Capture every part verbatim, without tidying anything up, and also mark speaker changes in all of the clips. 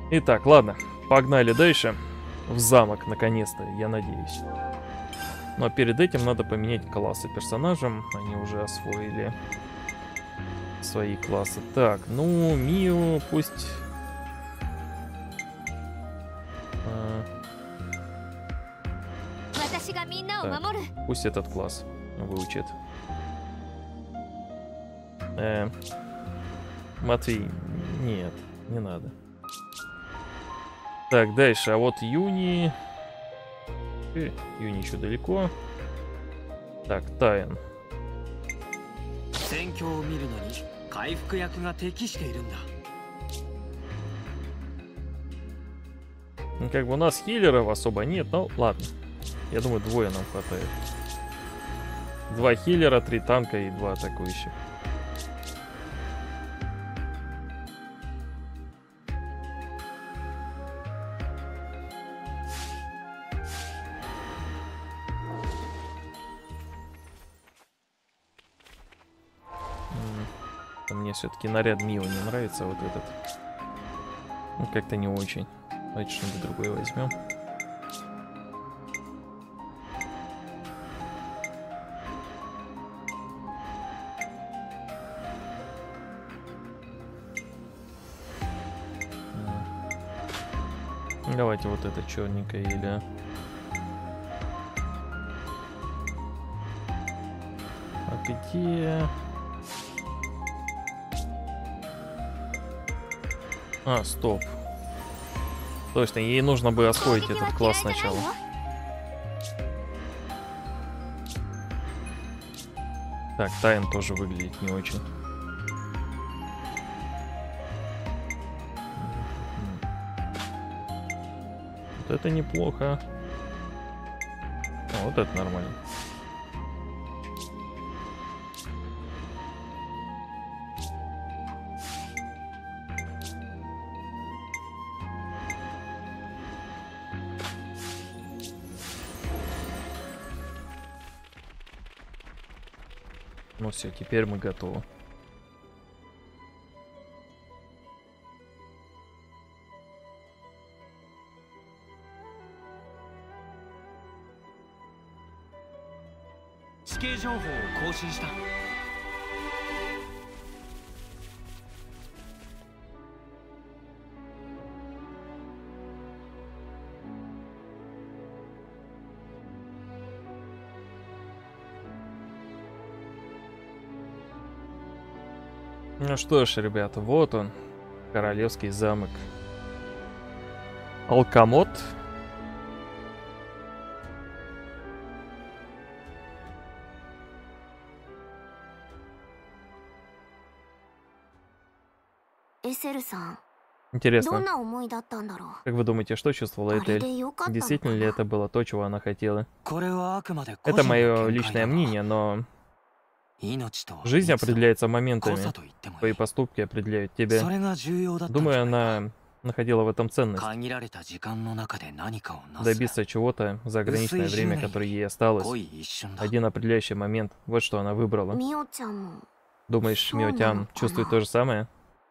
Speaker 1: Итак, ладно, погнали дальше. В замок, наконец-то, я надеюсь. Но перед этим надо поменять классы персонажам. Они уже освоили свои классы. Так, ну, Мию пусть... А, так, пусть этот класс выучит. Э, Матвей, нет, не надо. Так, дальше, а вот Юни... Э, Юни еще далеко. Так, Тайн. Ну, как бы у нас хиллеров особо нет, но ладно. Я думаю, двое нам хватает. Два хиллера, три танка и два атакующих. Мне все-таки наряд Мио не нравится, вот этот. Ну, как-то не очень. Давайте что-нибудь другое возьмем. Давайте вот это черненькое или... А где... А, стоп. Точно, ей нужно бы освоить этот класс сначала. Так, Тайн тоже выглядит не очень. Вот это неплохо. А, вот это нормально. Ну все, теперь мы готовы. Ну что ж, ребята, вот он, королевский замок. Алкамот. Интересно, как вы думаете, что чувствовала Этель? Действительно ли это было то, чего она хотела? Это мое личное мнение, но... Жизнь определяется моментами. Твои поступки определяют тебя. Думаю, она находила в этом ценность. Добиться чего-то за ограниченное время, которое ей осталось. Один определяющий момент. Вот что она выбрала. Думаешь, Мио-тян чувствует то же самое?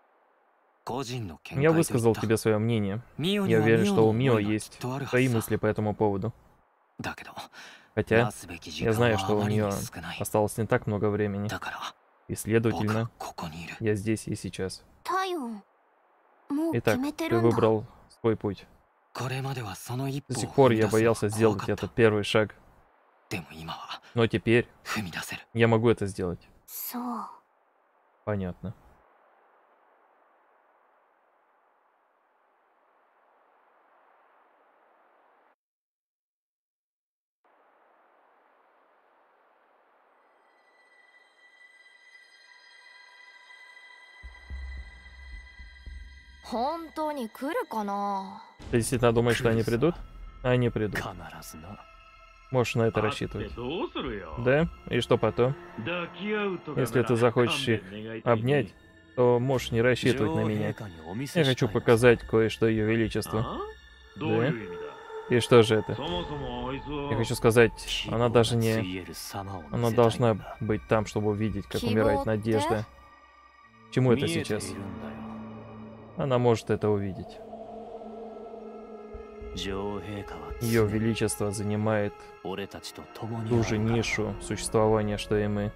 Speaker 1: Я высказал тебе свое мнение. Я уверен, что у Мио есть свои мысли по этому поводу. Хотя, я знаю, что у нее осталось не так много времени. И, следовательно, я здесь и сейчас. Итак, ты выбрал свой путь. До сих пор я боялся сделать этот первый шаг. Но теперь я могу это сделать. Понятно. Ты действительно думаешь, что они придут? Они придут. Можешь на это рассчитывать. Да? И что потом? Если ты захочешь их обнять, то можешь не рассчитывать на меня. Я хочу показать кое-что Ее Величеству. Да? И что же это? Я хочу сказать, она даже не... Она должна быть там, чтобы увидеть, как умирает надежда. К чему это сейчас? Она может это увидеть. Ее Величество занимает ту же нишу существования, что и мы.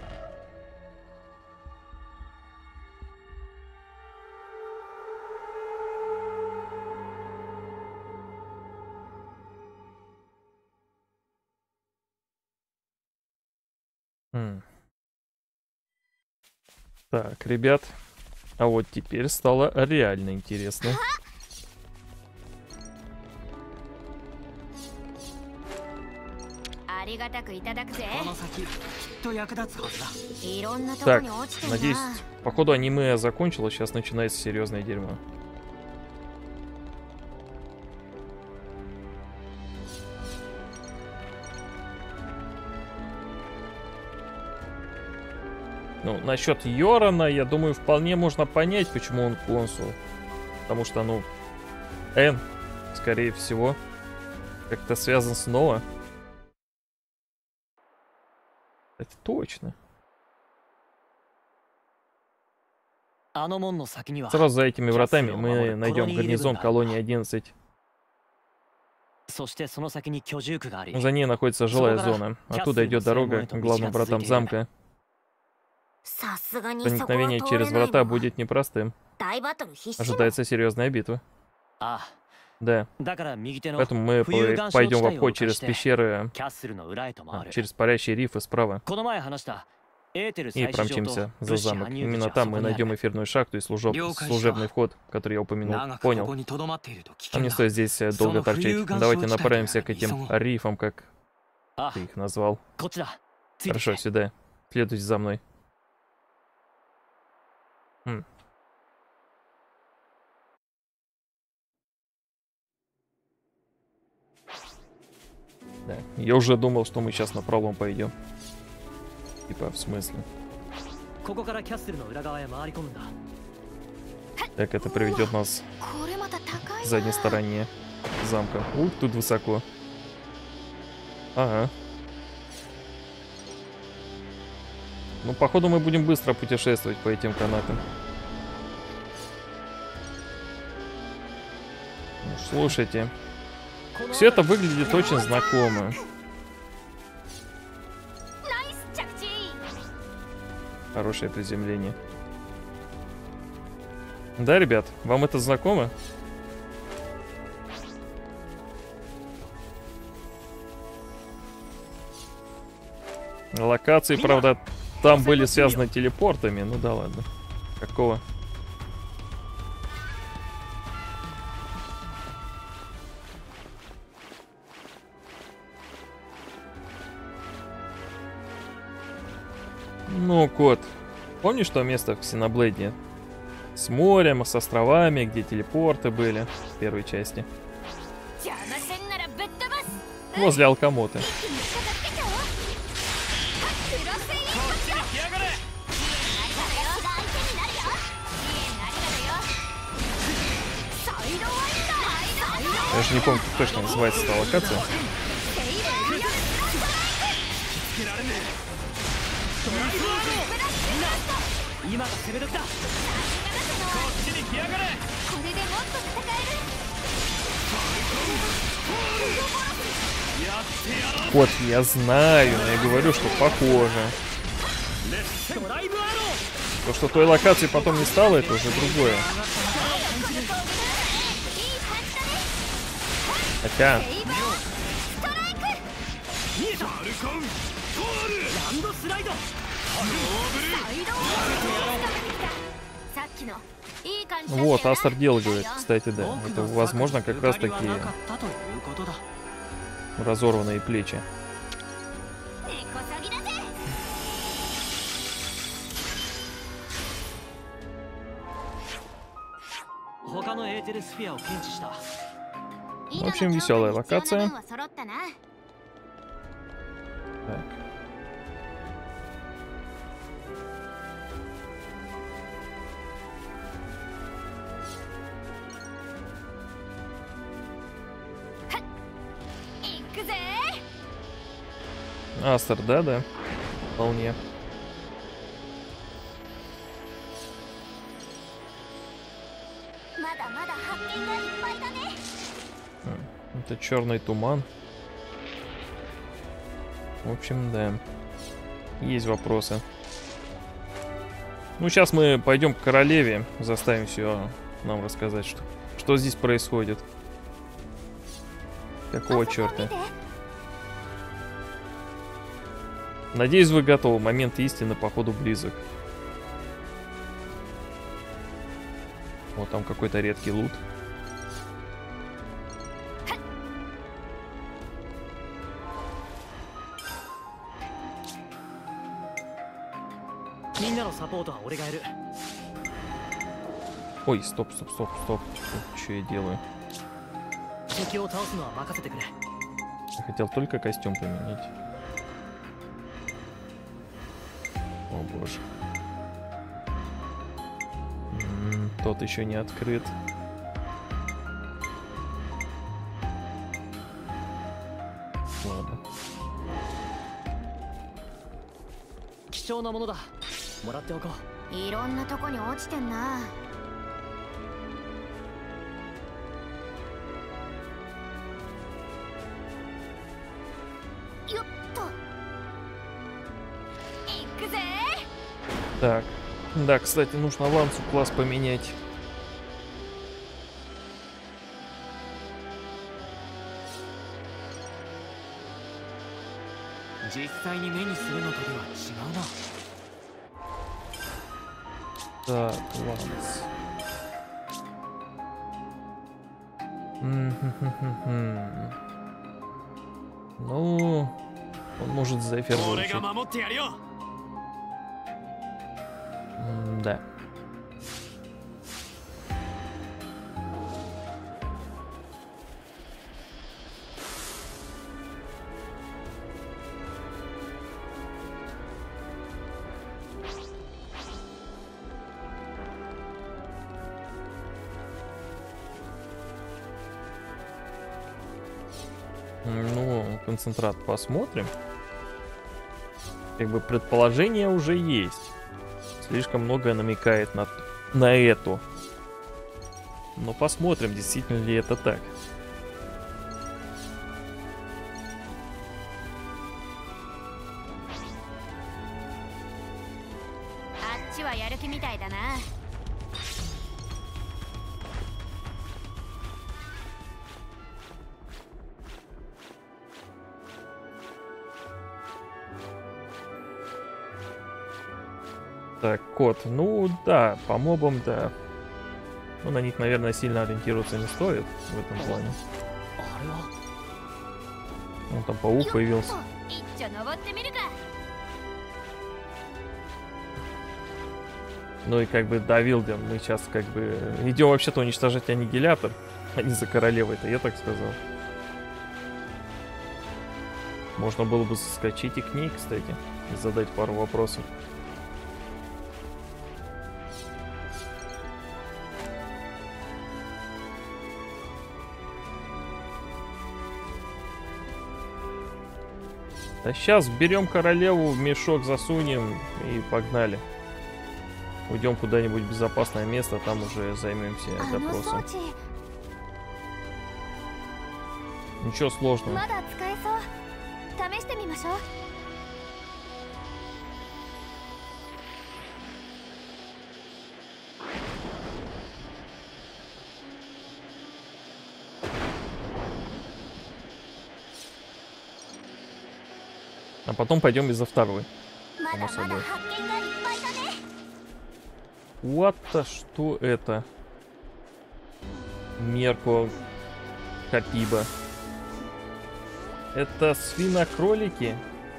Speaker 1: Хм. Так, ребят, а вот теперь стало реально интересно. Так, надеюсь, походу аниме закончилось, сейчас начинается серьезное дерьмо. Ну, насчет Йорана, я думаю, вполне можно понять, почему он консул. Потому что, ну, Эн, скорее всего, как-то связан с Ноа. Это точно. Сразу за этими вратами мы найдем гарнизон колонии одиннадцать. За ней находится жилая зона. Оттуда идет дорога к главным вратам замка. Проникновение через врата будет непростым. Ожидается серьезная битва. Да. Поэтому мы пойдем в обход через пещеры, а, через парящие рифы справа. И промчимся за замок. Именно там мы найдем эфирную шахту и служеб... служебный вход, который я упомянул. Понял. Нам не стоит здесь долго торчать. Давайте направимся к этим рифам, как ты их назвал. Хорошо, сюда. Следуйте за мной. Хм. Да. Я уже думал, что мы сейчас на пролом пойдем. Типа, в смысле? Так, это приведет нас к задней стороне замка. Ух, тут высоко. Ага. Ну, походу, мы будем быстро путешествовать по этим канатам. Ну, слушайте. Все это выглядит очень знакомо. Хорошее приземление. Да, ребят, вам это знакомо? Локации, правда, там были связаны телепортами. Ну да ладно. Какого? Ну, кот, помнишь то место в Ксеноблейде? С морем, с островами, где телепорты были в первой части. Возле Алкамоты. Я же не помню, как точно называется эта локация. Вот, я знаю, но я говорю, что похоже. То, что той локации потом не стало, это уже другое. Хотя... Вот, Астер Дел говорит, кстати, да. Это, возможно, как раз такие разорванные плечи. В общем, веселая локация. Так. Астер, да, да, вполне. Это черный туман. В общем, да. Есть вопросы. Ну, сейчас мы пойдем к королеве. Заставим все нам рассказать, что, что здесь происходит. Какого черта? Надеюсь, вы готовы. Момент истины, походу, близок. Вот там какой-то редкий лут. Ой, стоп, стоп, стоп, стоп. Что я делаю? Я хотел только костюм поменять. О боже. М-м, тот еще не открыт. Ладно. Так. Да, кстати, нужно Лансу класс поменять. Так, Ланс. Ну, он может Зефир выручить. Да. Ну, концентрат посмотрим. Как бы предположение уже есть. Слишком многое намекает на, на эту. Но посмотрим, действительно ли это так. Так, кот. Ну да, по мобам, да. Ну, на них, наверное, сильно ориентироваться не стоит в этом плане. Вон там паук появился. Ну и как бы до Вилден мы сейчас как бы идем вообще-то уничтожать аннигилятор, а не за королевой-то, я так сказал. Можно было бы соскочить и к ней, кстати, и задать пару вопросов. А сейчас берем королеву, в мешок засунем и погнали. Уйдем куда-нибудь в безопасное место, там уже займемся допросом. Ничего сложного. А потом пойдем из-за второй. Само собой. What-то, что это? Мерко Капиба. Это свинокролики?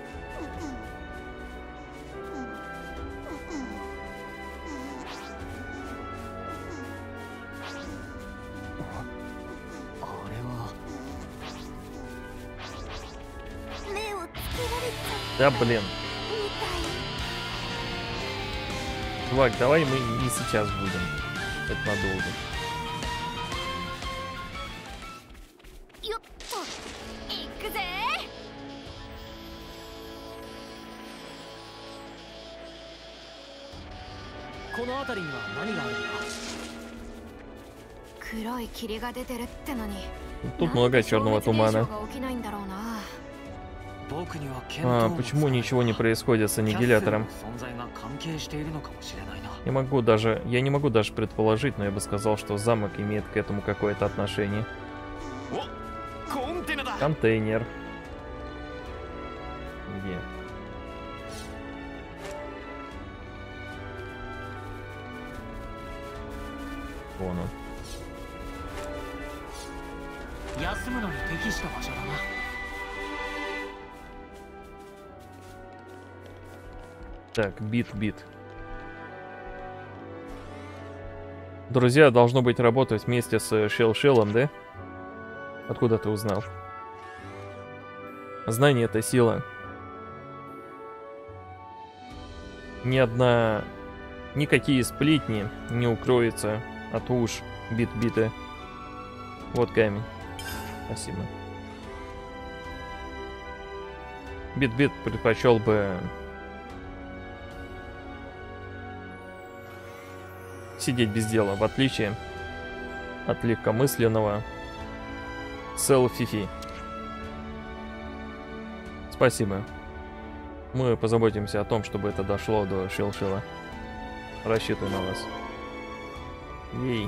Speaker 1: Да блин. Чувак, давай мы не сейчас будем. Это надолго. Тут много черного тумана. А, почему ничего не происходит с аннигилятором? Не могу даже, я не могу даже предположить, но я бы сказал, что замок имеет к этому какое-то отношение. Контейнер. Где? Вон он. Так, бит-бит. Друзья, должно быть, работать вместе с Шел-Шелом, да? Откуда ты узнал? Знание — это сила. Ни одна... Никакие сплетни не укроются от уж бит-бита. Вот камень. Спасибо. Бит-бит предпочел бы... сидеть без дела, в отличие от легкомысленного Селфифи. Спасибо. Мы позаботимся о том, чтобы это дошло до Шел-Шела. Рассчитываю на вас. Ей.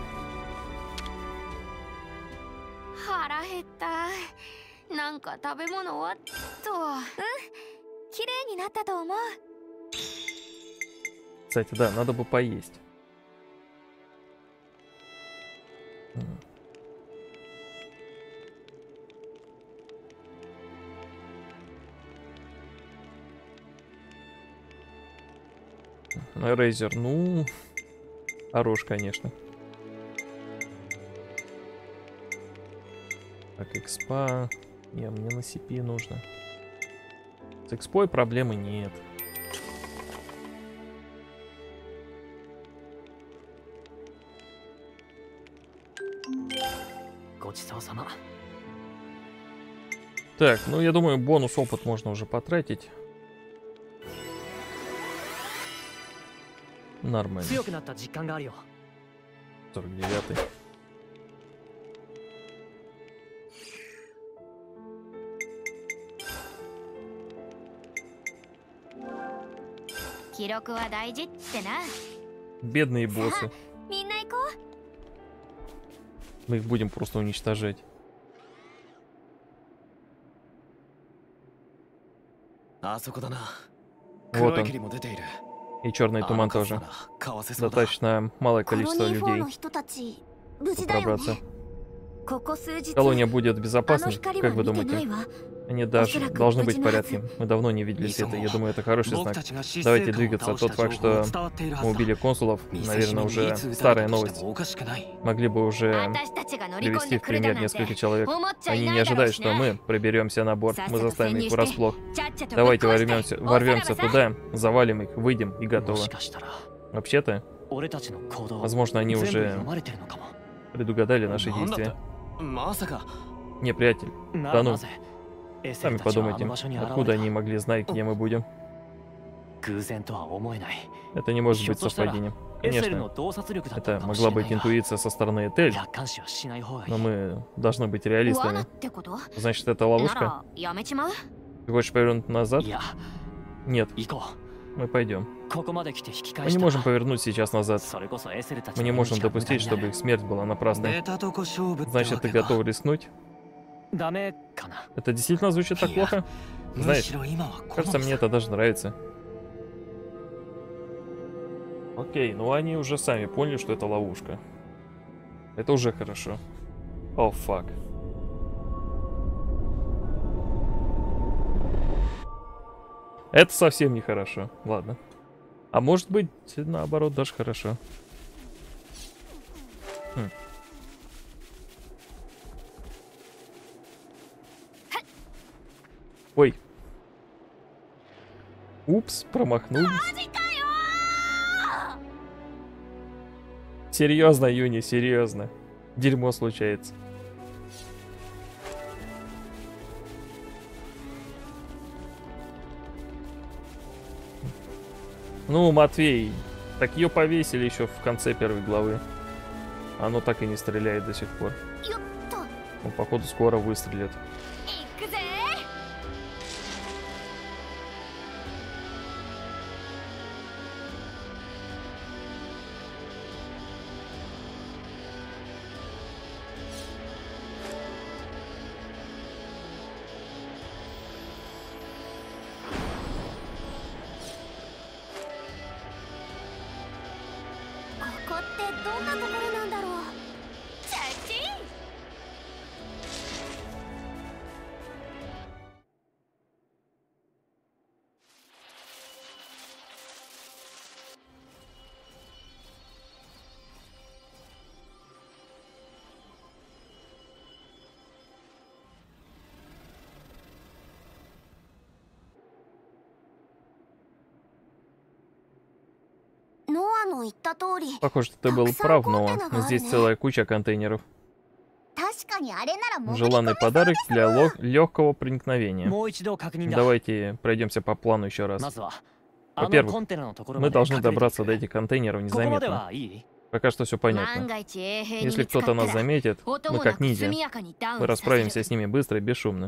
Speaker 1: Кстати, да, надо бы поесть. Рейзер, ну, хорош, конечно. Так, экспа. Не, мне на си пи нужно. С экспой проблемы нет. Так, ну я думаю, бонус опыт можно уже потратить. Нормально. сорок девятый. Бедные боссы. Мы их будем просто уничтожать. Вот он. И черный туман тоже. Достаточно малое количество людей, чтобы пробраться. Колония будет безопасной, как вы думаете? Они даже должны быть в порядке. Мы давно не видели света. Я думаю, это хороший знак. Давайте двигаться. Тот факт, что мы убили консулов, наверное, уже старая новость. Могли бы уже привести в пример несколько человек. Они не ожидают, что мы проберемся на борт. Мы заставим их врасплох. Давайте ворвемся, ворвемся туда, завалим их, выйдем и готово. Вообще-то, возможно, они уже предугадали наши действия. Не, приятель. Да ну. Сами подумайте, откуда они могли знать, где мы будем? Это не может быть совпадением. Конечно, это могла быть интуиция со стороны Этель, но мы должны быть реалистами. Значит, это ловушка? Ты хочешь повернуть назад? Нет. Мы пойдем. Мы не можем повернуть сейчас назад. Мы не можем допустить, чтобы их смерть была напрасной. Значит, ты готов рискнуть? Это действительно звучит так плохо? Знаешь, кажется, мне это даже нравится. Окей, ну они уже сами поняли, что это ловушка. Это уже хорошо. О, фак. Это совсем нехорошо. Ладно. А может быть, наоборот, даже хорошо. Хм. Ой. Упс, промахнулись. Серьезно, Юни, серьезно. Дерьмо случается. Ну, Матвей, так ее повесили еще в конце первой главы. Оно так и не стреляет до сих пор. Он, походу, скоро выстрелит. Похоже, что ты был прав, но здесь целая куча контейнеров. Желанный подарок для легкого проникновения. Давайте пройдемся по плану еще раз. Во-первых, мы должны добраться до этих контейнеров незаметно. Пока что все понятно. Если кто-то нас заметит, мы как ниндзя. Мы расправимся с ними быстро и бесшумно.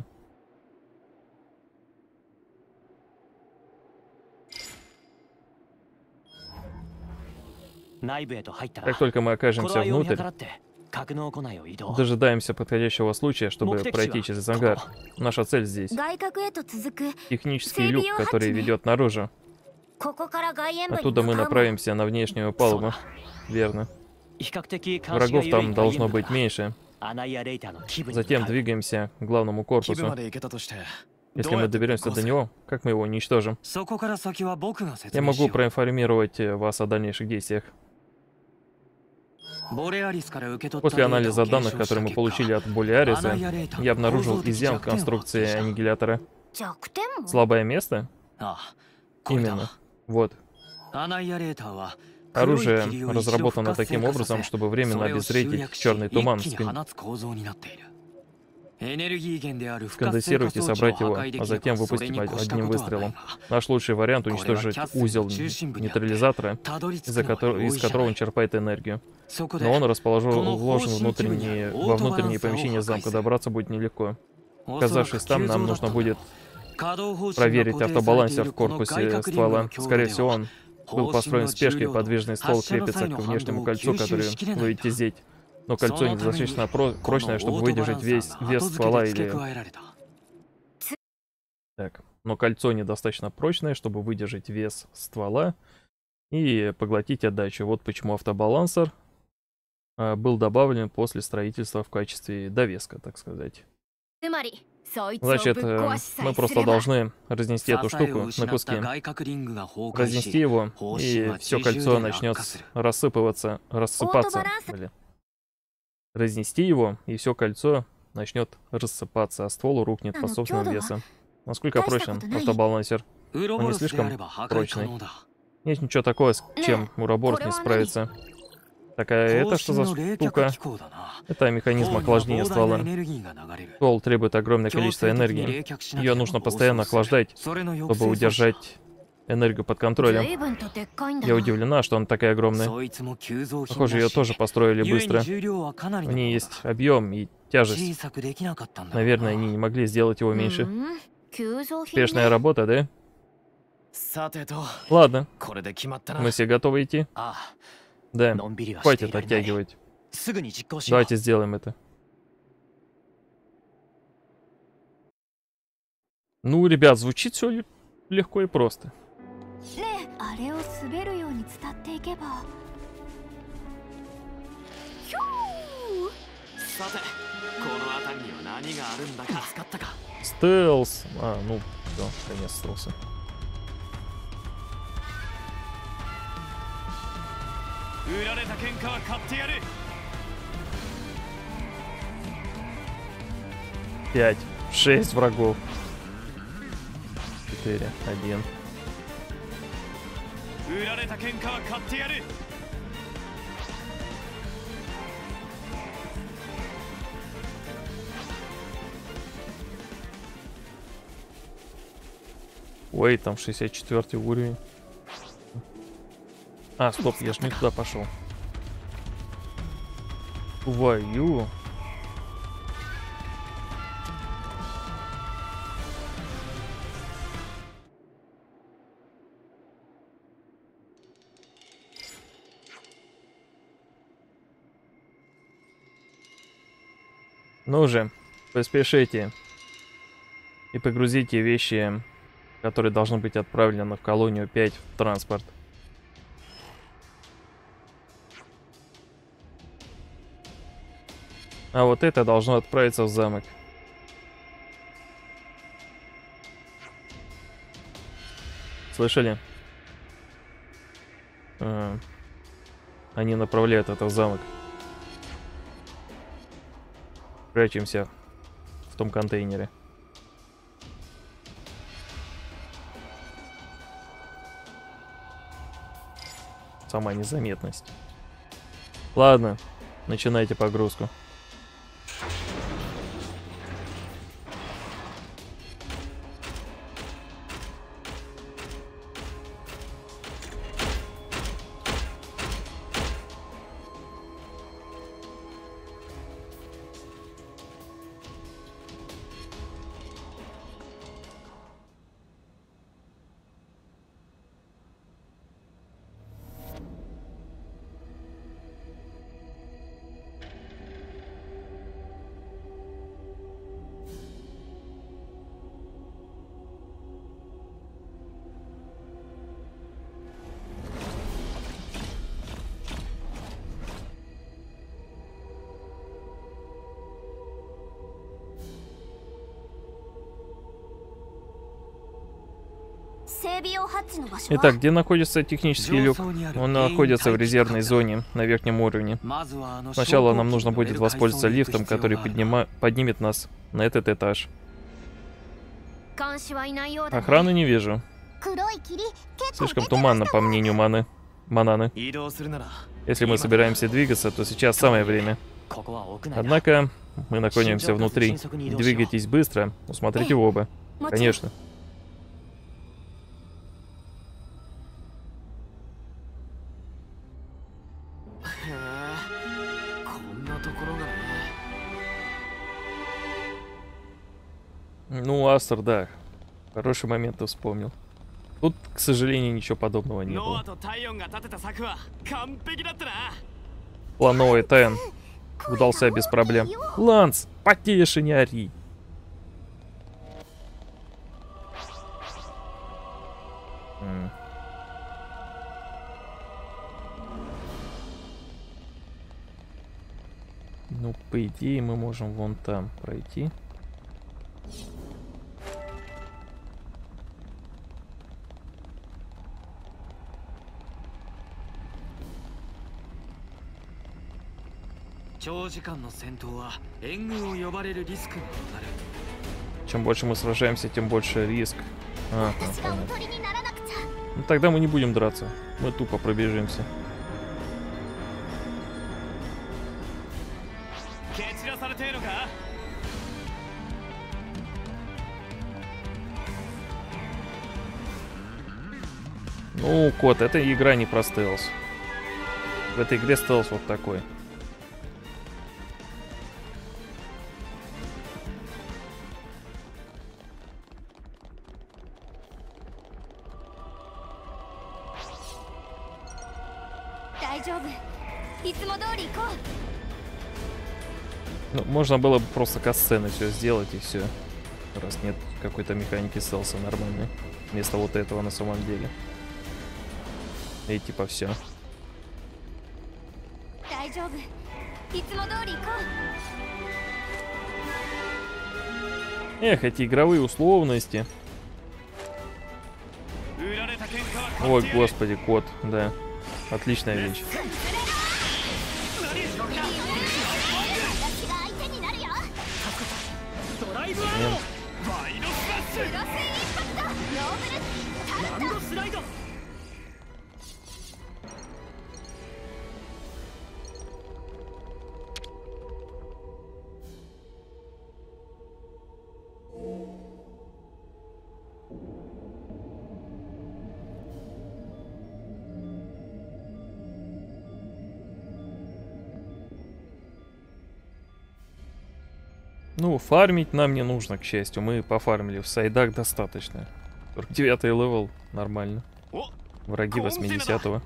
Speaker 1: Как только мы окажемся внутрь, дожидаемся подходящего случая, чтобы пройти через ангар. Наша цель здесь. Технический люк, который ведет наружу. Оттуда мы направимся на внешнюю палубу. Верно. Врагов там должно быть меньше. Затем двигаемся к главному корпусу. Если мы доберемся до него, как мы его уничтожим? Я могу проинформировать вас о дальнейших действиях. После анализа данных, которые мы получили от Болеариса, я обнаружил изъян в конструкции аннигилятора. Слабое место? Именно. Вот. Оружие разработано таким образом, чтобы временно обезвредить черный туман. Сконденсировать и собрать его, а затем выпустить одним выстрелом. Наш лучший вариант — уничтожить узел нейтрализатора, из-за которого, из которого он черпает энергию. Но он расположен внутренние, во внутренние помещения замка. Добраться будет нелегко. Оказавшись там, нам нужно будет проверить автобалансер в корпусе ствола. Скорее всего, он был построен в спешке. Подвижный ствол крепится к внешнему кольцу, которое вы видите здесь. Но кольцо недостаточно прочное, чтобы выдержать весь вес ствола или... Так, но кольцо недостаточно прочное, чтобы выдержать вес ствола и поглотить отдачу. Вот почему автобалансер а, был добавлен после строительства в качестве довеска, так сказать. Значит, э, мы просто должны разнести эту штуку на куски. Разнести его, и все кольцо начнет рассыпываться, рассыпаться. Блин. Разнести его, и все кольцо начнет рассыпаться, а ствол рухнет под собственным весом. Насколько прочен автобалансер? Он не слишком прочный. Нет ничего такого, с чем Ураборос не справится. Такая, это что за штука? Это механизм охлаждения ствола. Ствол требует огромное количество энергии. Ее нужно постоянно охлаждать, чтобы удержать энергию под контролем. Я удивлена, что она такая огромная. Похоже, ее тоже построили быстро. У нее есть объем и тяжесть. Наверное, они не могли сделать его меньше. Успешная работа, да? Ладно. Мы все готовы идти? Да. Хватит оттягивать. Давайте сделаем это. Ну, ребят, звучит все легко и просто. Стелс. А, ну, все, конец стелса. Пять, шесть врагов. Четыре, один. Ой, там шестьдесят четвёртый уровень. А, стоп, я ж не туда пошел. Твою. Ну же, поспешите. И погрузите вещи, которые должны быть отправлены в колонию пять в транспорт. А вот это должно отправиться в замок. Слышали? А, они направляют это в замок. Прячемся в том контейнере. Сама незаметность. Ладно, начинайте погрузку. Итак, где находится технический люк? Он находится в резервной зоне на верхнем уровне. Сначала нам нужно будет воспользоваться лифтом, который поднима... поднимет нас на этот этаж. Охраны не вижу. Слишком туманно, по мнению Маны. Мананы. Если мы собираемся двигаться, то сейчас самое время. Однако, мы находимся внутри. Двигайтесь быстро, усмотрите в оба. Конечно. Ну, Астер, да. Хороший момент ты вспомнил. Тут, к сожалению, ничего подобного не было. Плановый Тен удался без проблем. Ланс, потише, не ори. М. Ну, по идее, мы можем вон там пройти. Чем больше мы сражаемся, тем больше риск. А, ну тогда мы не будем драться. Мы тупо пробежимся. Ну, кот, эта игра не про стелс. В этой игре стелс вот такой. Ну, можно было бы просто катсцены все сделать и все. Раз нет какой-то механики стелса нормальной. Вместо вот этого на самом деле. И типа все. Эх, эти игровые условности. Ой, господи, кот, да. Отличная вещь. Нет. Ну, фармить нам не нужно, к счастью. Мы пофармили в сайдах достаточно. сорок девятый левел, нормально. Враги восьмидесятого.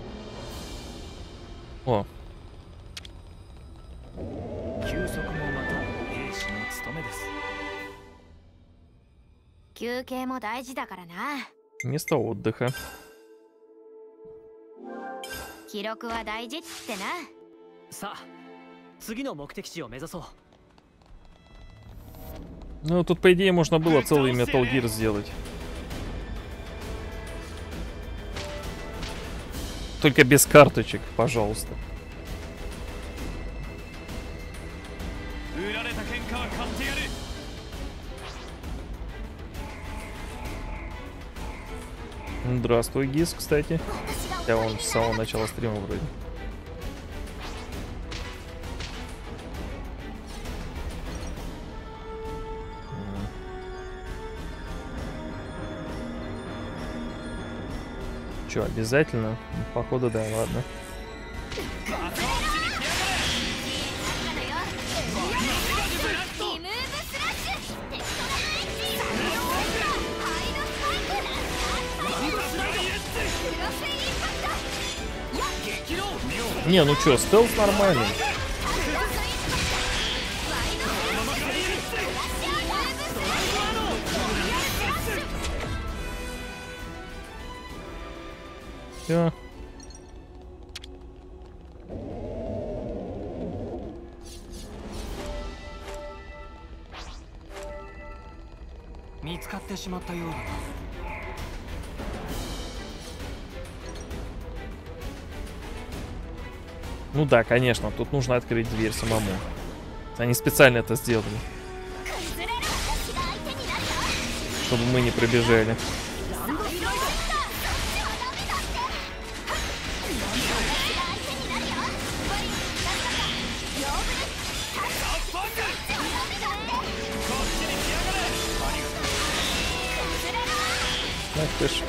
Speaker 1: О. Место отдыха. Ну, тут, по идее, можно было целый Metal Gear сделать. Только без карточек, пожалуйста. Здравствуй, Гиз, кстати. Я вон с самого начала стрима вроде. Че, обязательно? Походу, да, ладно. Не, ну чё, стелс нормальный. Всё. Ну да, конечно, тут нужно открыть дверь самому. Они специально это сделали. Чтобы мы не пробежали. Ах ты ж.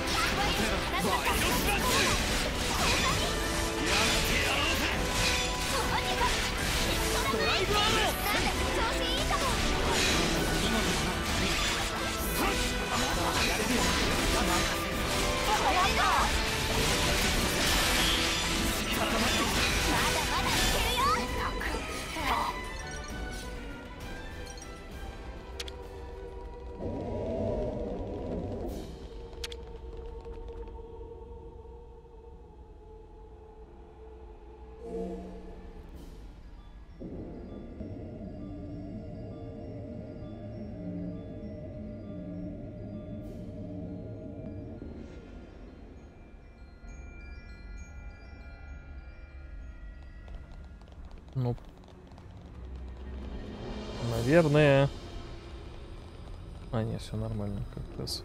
Speaker 1: Ну, наверное. А, нет, все нормально, как раз.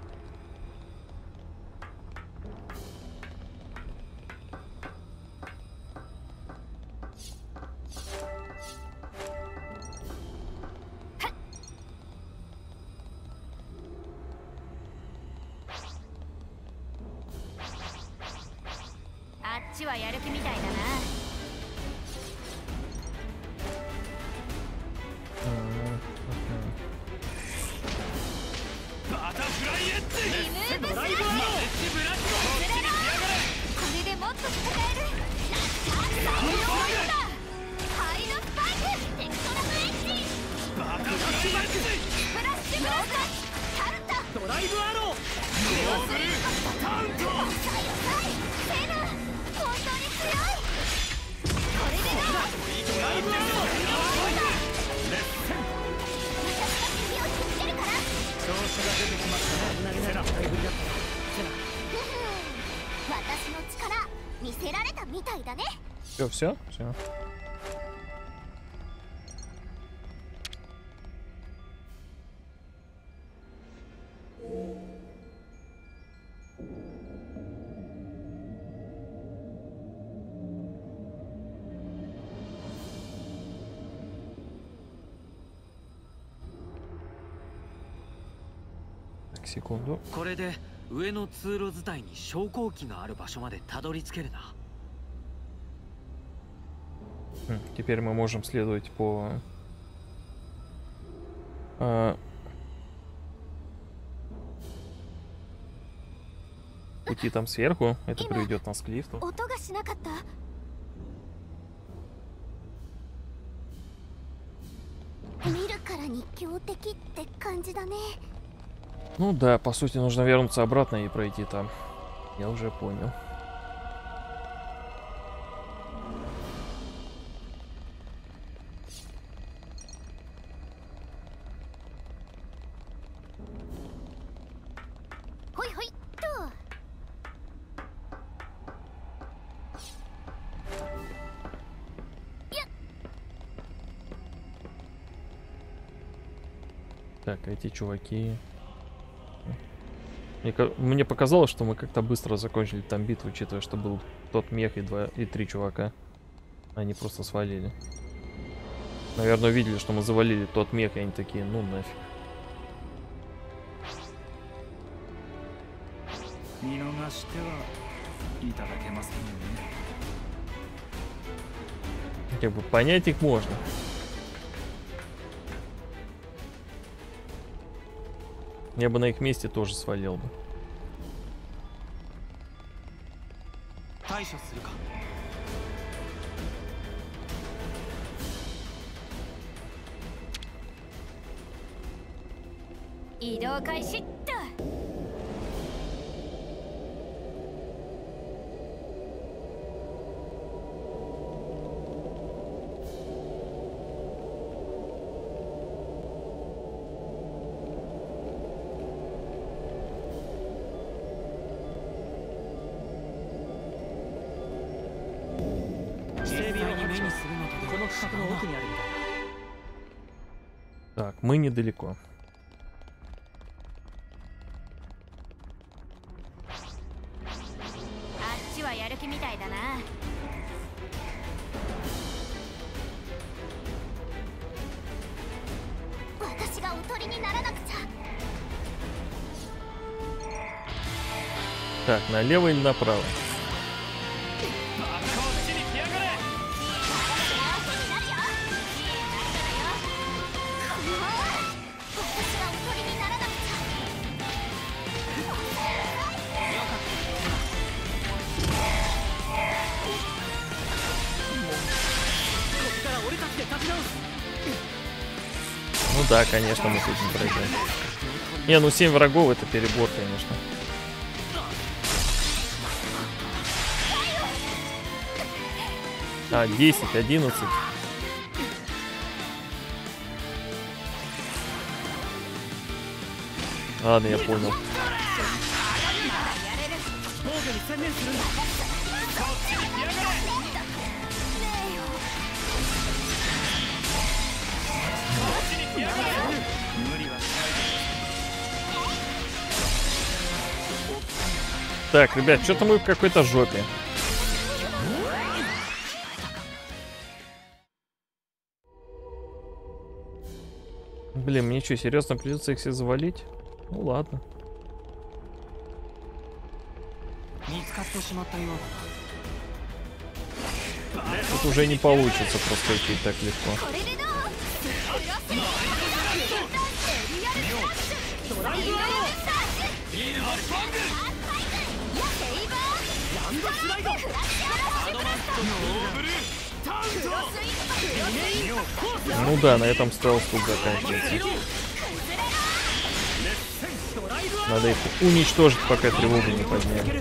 Speaker 1: Все, все, все. Так, секунду. Теперь мы можем следовать по а, пути там сверху. Это приведет нас к лифту. Ну да, по сути, нужно вернуться обратно и пройти там. Я уже понял. Так, эти чуваки... Мне, мне показалось, что мы как-то быстро закончили там битву, учитывая, что был тот мех и, два, и три чувака. Они просто свалили. Наверное, увидели, что мы завалили тот мех, и они такие, ну нафиг. Как бы понять их можно. Я бы на их месте тоже свалил бы. Так, мы недалеко. Так, налево или направо? Ну да, конечно, мы тут не пройдем. Не, ну семь врагов это перебор, конечно. А, десять, одиннадцать. Ладно, я понял. Так, ребят, что-то мы в какой-то жопе. Блин, мне что, серьезно придется их все завалить? Ну ладно. Тут уже не получится просто идти так легко. Ну да, на этом стелс тут заканчивается. Надо их уничтожить, пока тревогу не подняли.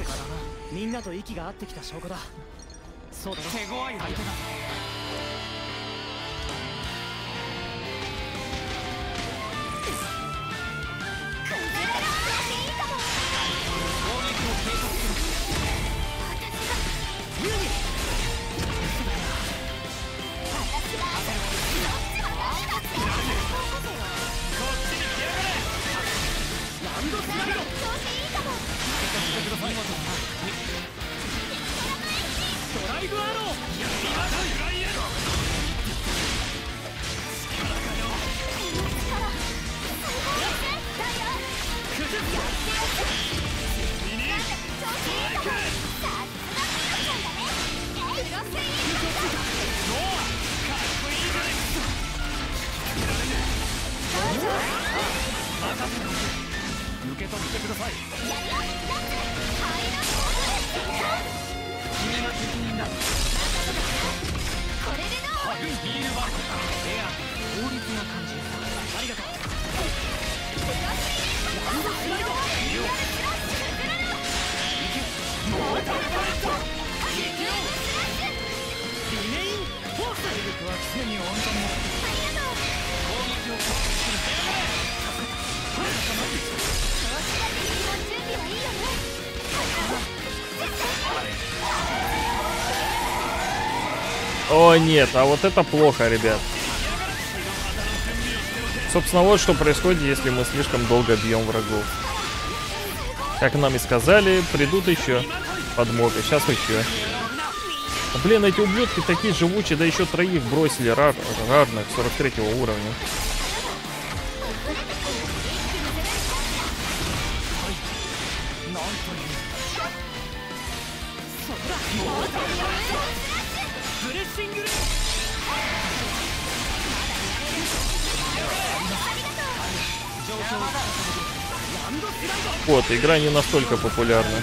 Speaker 1: О, нет, а вот это плохо, ребят. Собственно, вот что происходит, если мы слишком долго бьем врагов. Как нам и сказали, придут еще подмога. Сейчас еще. А, блин, эти ублюдки такие живучие, да еще троих бросили рар рарных сорок третьего уровня. Вот, игра не настолько популярна.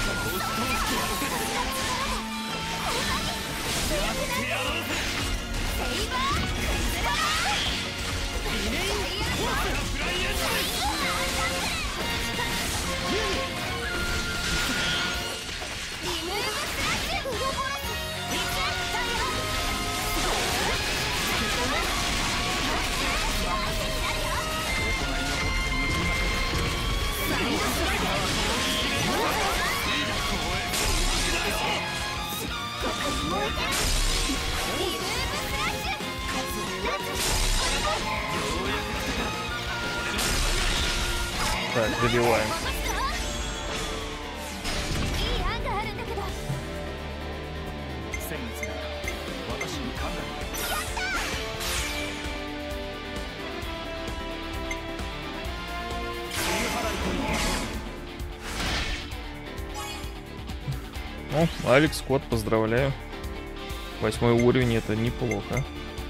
Speaker 1: Так, добиваем. О, Алекс Скотт, поздравляю. Восьмой уровень, это неплохо.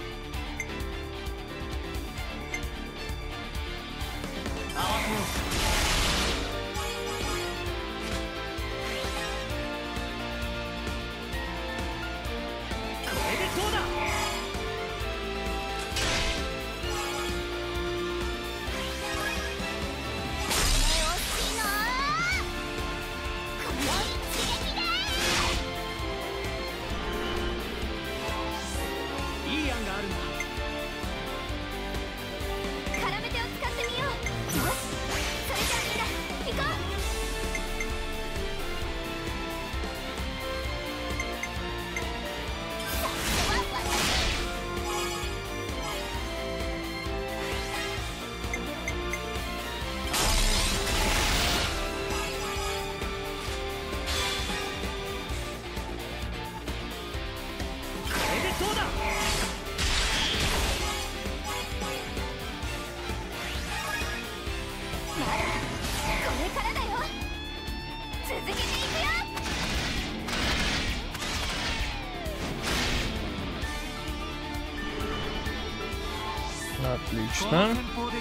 Speaker 1: Отлично.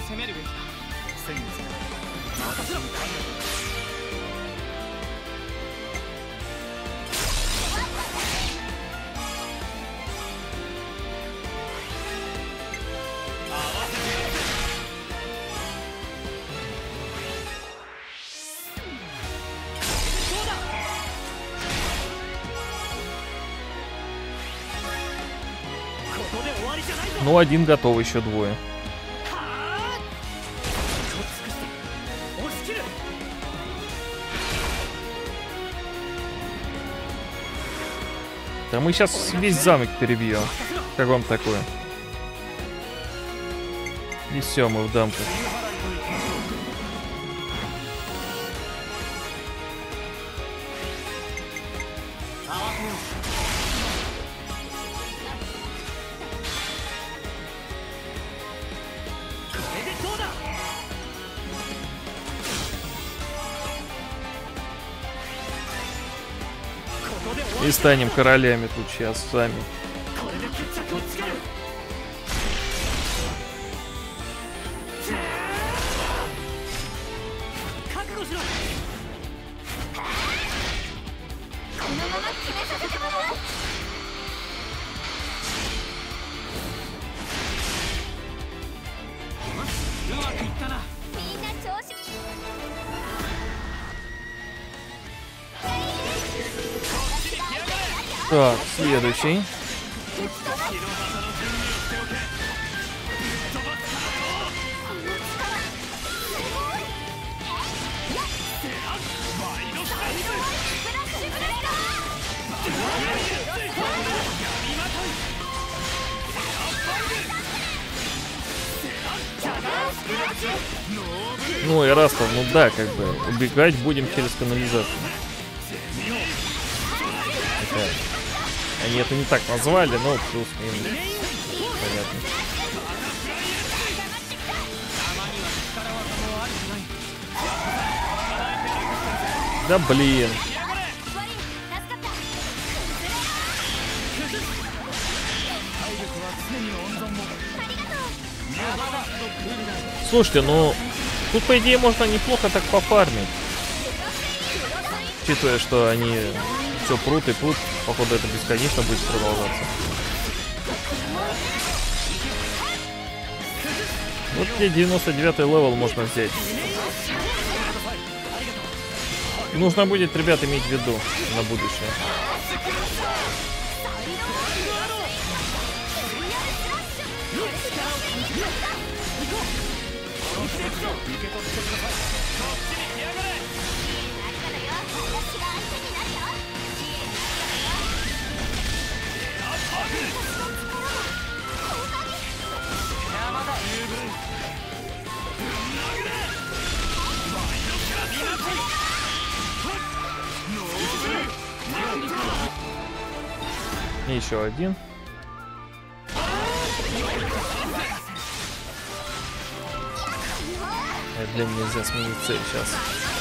Speaker 1: Ну, один готов, еще двое. Да мы сейчас весь замок перебьем. Как вам такое? И все, мы в дамку. И станем королями тут сейчас сами. Так, следующий. Ну и раз-то, ну да, как бы, убегать будем через канализацию. Это, они это не так назвали, но плюс-минус. Понятно. Да блин. Слушайте, ну тут по идее можно неплохо так пофармить. Учитывая, что они все прут и прут, походу это бесконечно будет продолжаться. Вот тебе девяносто девятый левел можно взять. Нужно будет, ребят, иметь в виду на будущее. И еще один. Для меня нельзя сменить цель сейчас.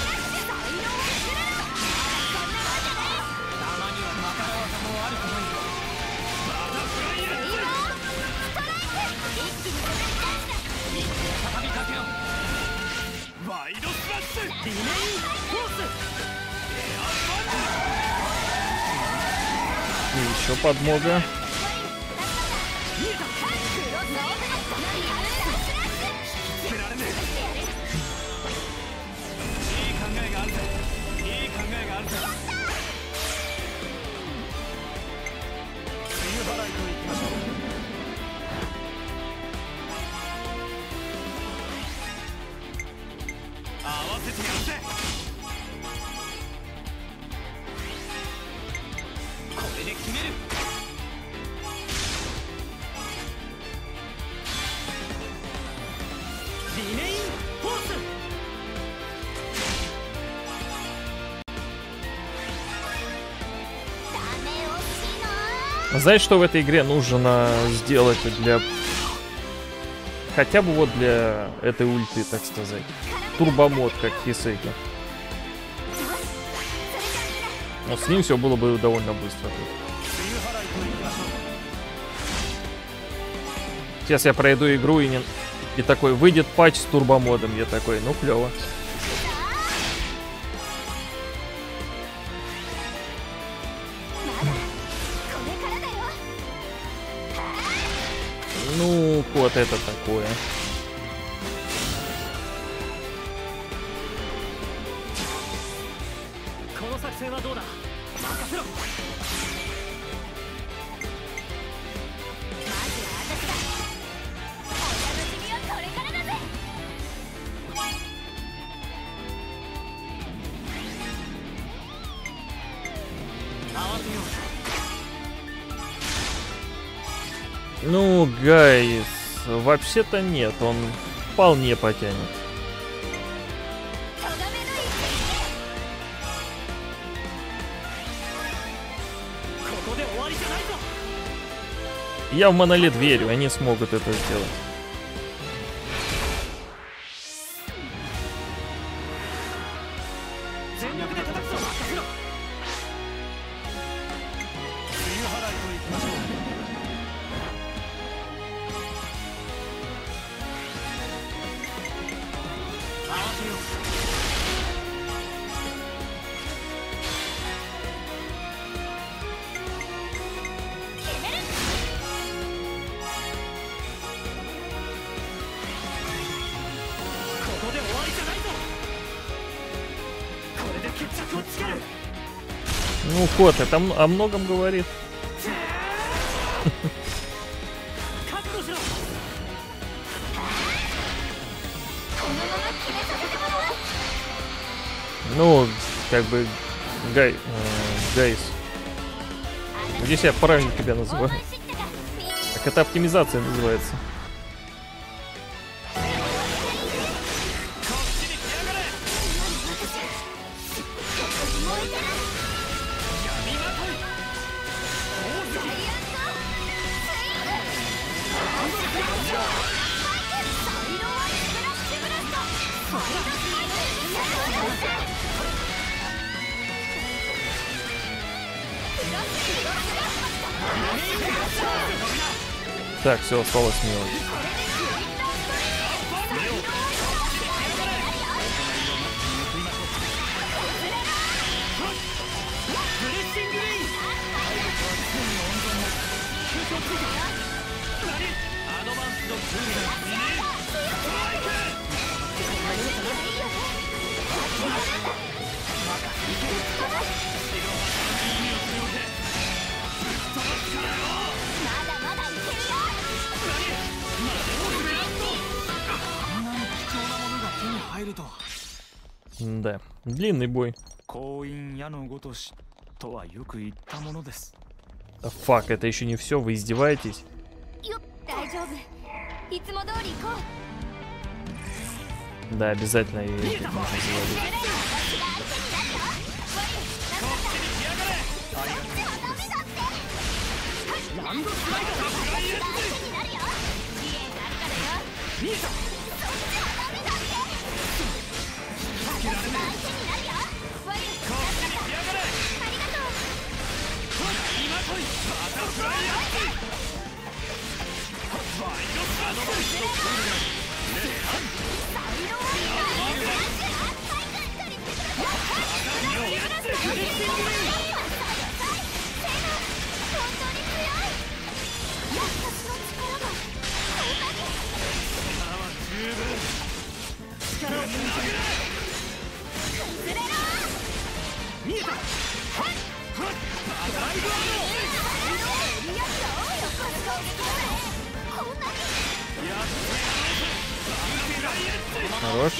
Speaker 1: И еще подмога. Знаешь, что в этой игре нужно сделать для... Хотя бы вот для этой ульты, так сказать. Турбомод, как Хисеки. Но с ним все было бы довольно быстро. Сейчас я пройду игру и, не... и такой, выйдет патч с турбомодом. Я такой, ну клево. Ну, вот это такое. Ну, гайс, вообще-то нет, он вполне потянет. Я в Монолит верю, они смогут это сделать. Ну, кот, это о многом говорит. Ну, как бы, гай, э, гайс. Здесь я правильно тебя называю. Так это оптимизация называется. Так, все, осталось мелочь. Да, длинный бой. Да фак, это еще не все, вы издеваетесь? Да, обязательно ее нужно завалить. Хорош.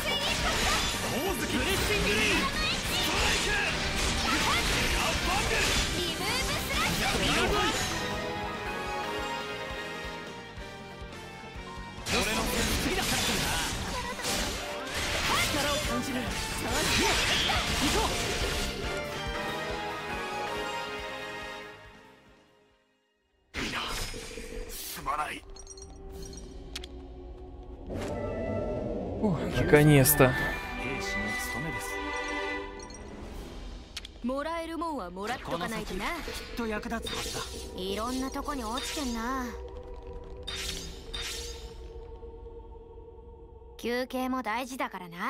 Speaker 1: О, наконец-то.
Speaker 2: もらえるもんはもらっとかないとな。と役立つはずだ。いろんなとこに落ちてんな。休憩も大事だからな。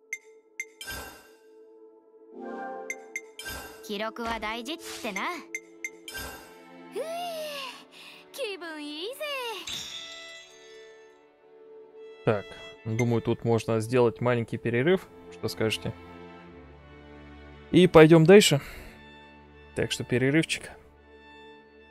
Speaker 2: 記録は大事ってな。ふぅ、気分いいぜ。
Speaker 1: Так, думаю, тут можно сделать маленький перерыв. Что скажете? И пойдем дальше. Так что перерывчик.